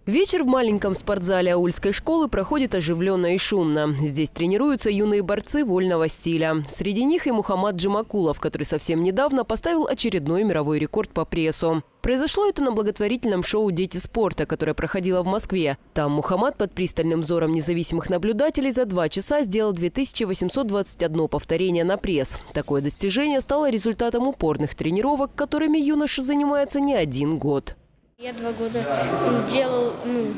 Вечер в маленьком спортзале аульской школы проходит оживленно и шумно. Здесь тренируются юные борцы вольного стиля. Среди них и Мухаммад Джамакулов, который совсем недавно поставил очередной мировой рекорд по прессу. Произошло это на благотворительном шоу «Дети спорта», которое проходило в Москве. Там Мухаммад под пристальным взором независимых наблюдателей за 2 часа сделал 2821 повторение на пресс. Такое достижение стало результатом упорных тренировок, которыми юноша занимается не 1 год. Я 2 года делал,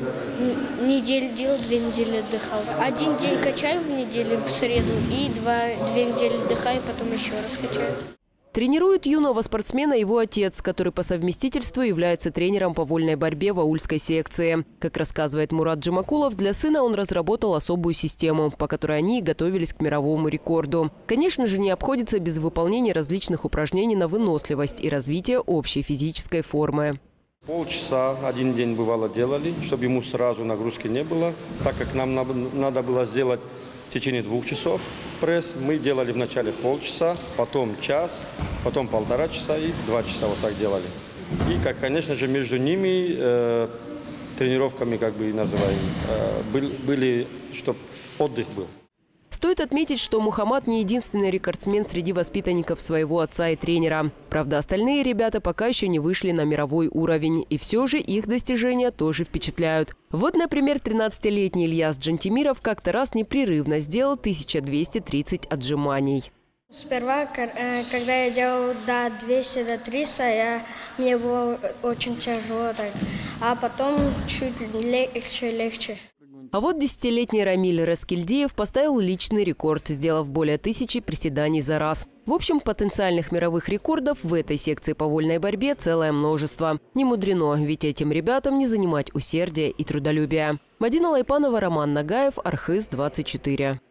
неделю делал, 2 недели отдыхал. 1 день качаю в неделю, в среду, и 2 недели отдыхаю, потом еще раз качаю. Тренирует юного спортсмена его отец, который по совместительству является тренером по вольной борьбе в аульской секции. Как рассказывает Мурат Джамакулов, для сына он разработал особую систему, по которой они готовились к мировому рекорду. Конечно же, не обходится без выполнения различных упражнений на выносливость и развития общей физической формы. Полчаса 1 день бывало делали, чтобы ему сразу нагрузки не было. Так как нам надо было сделать в течение 2 часов пресс, мы делали вначале полчаса, потом час, потом 1,5 часа и 2 часа вот так делали. И, конечно же, между ними тренировками, как бы называем, были, чтобы отдых был. Стоит отметить, что Мухаммад не единственный рекордсмен среди воспитанников своего отца и тренера. Правда, остальные ребята пока еще не вышли на мировой уровень. И все же их достижения тоже впечатляют. Вот, например, 13-летний Ильяс Джантимиров как-то раз непрерывно сделал 1230 отжиманий. Сперва, когда я делал до 200, до 300, мне было очень тяжело, а потом чуть легче. А вот 10-летний Рамиль Раскильдеев поставил личный рекорд, сделав более 1000 приседаний за раз. В общем, потенциальных мировых рекордов в этой секции по вольной борьбе целое множество. Не мудрено, ведь этим ребятам не занимать усердия и трудолюбия. Мадина Лайпанова, Роман Нагаев, Архыз 24.